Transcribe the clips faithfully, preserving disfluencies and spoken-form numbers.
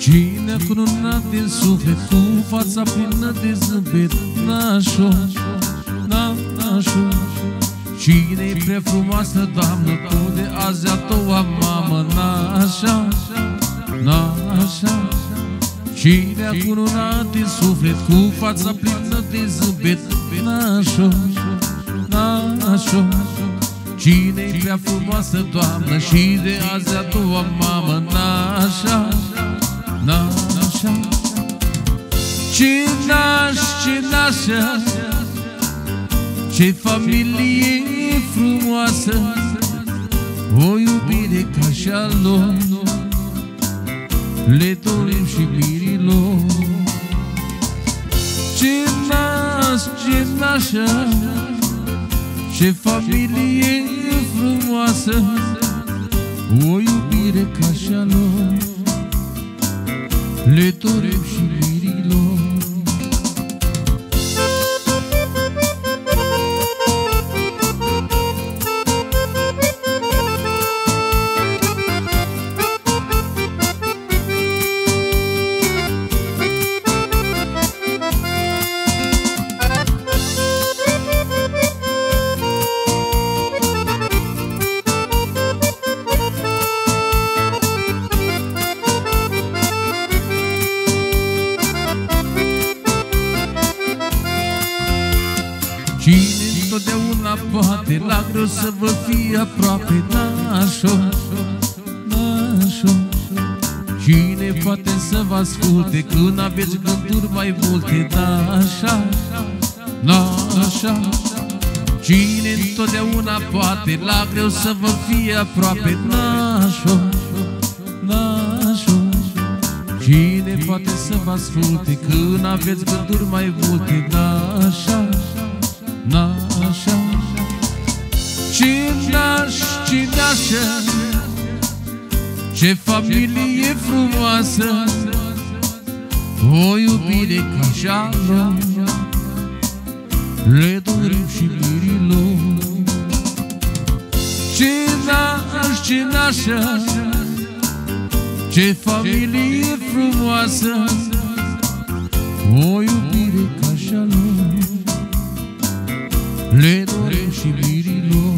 Cine a cununat din suflet cu fața plină de zâmbet? Nașo, nașo. Cine-i prea frumoasă, Doamnă, Tu de azi a doua mamă? Nașa, nașa. Cine a cununat din suflet cu fața plină de zâmbet? Nașo, nașo. Cine-i prea frumoasă, Doamnă, și de azi a doua mamă? Nașa, nașa. Ce naș, ce nașa, ce familie frumoasă, o iubire ca și-a lor, le dorim și mirilor. Ce naș, ce nașa, ce familie frumoasă, o iubire ca și-a lor, le dorim și mirilor. Cine întotdeauna poate la greu să vă fie aproape? Nașo, nașo. Cine poate să vă asculte când aveți gânduri mai multe? Nașa, nașa. Cine întotdeauna poate la greu să vă fie aproape? Nașo, nașo. Cine poate să vă asculte când aveți gânduri mai multe? Nașa, nașa. Ce naș, ce nașa, ce familie frumoasă, o iubire ca și-a lor, le dorim și mirilor. Ce naș, ce nașa, ce familie frumoasă, o iubire ca și-a lor, le dorim și mirilor.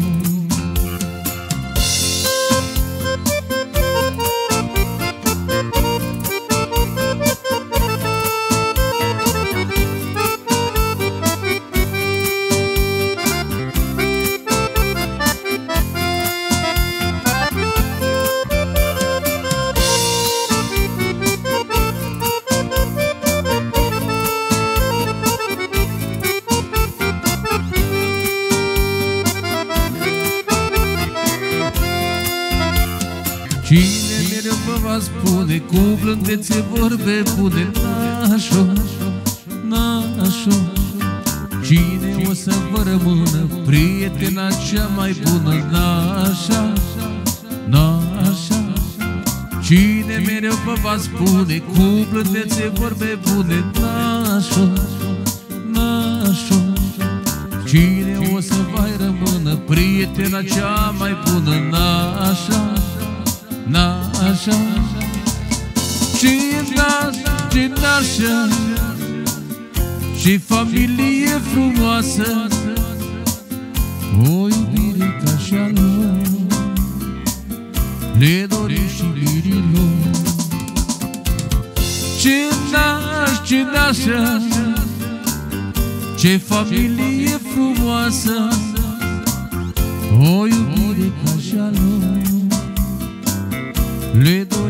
Cine mereu vă va spune cu blândețe vorbe bune? Nașo, nașo. Cine o să vă rămână prietena cea mai bună? Nașa, nașa. Cine mereu vă va spune cu blândețe vorbe bune? Nașo, nașo. Cine o să vă rămână prietena cea mai bună? Nașa, nașa. Ce naș, ce nașa, ce familie frumoasă, o iubire ca și-a lor, le dorim și mirilor. Ce naș, ce nașa, ce familie frumoasă, o iubire ca și-a lor, le dorim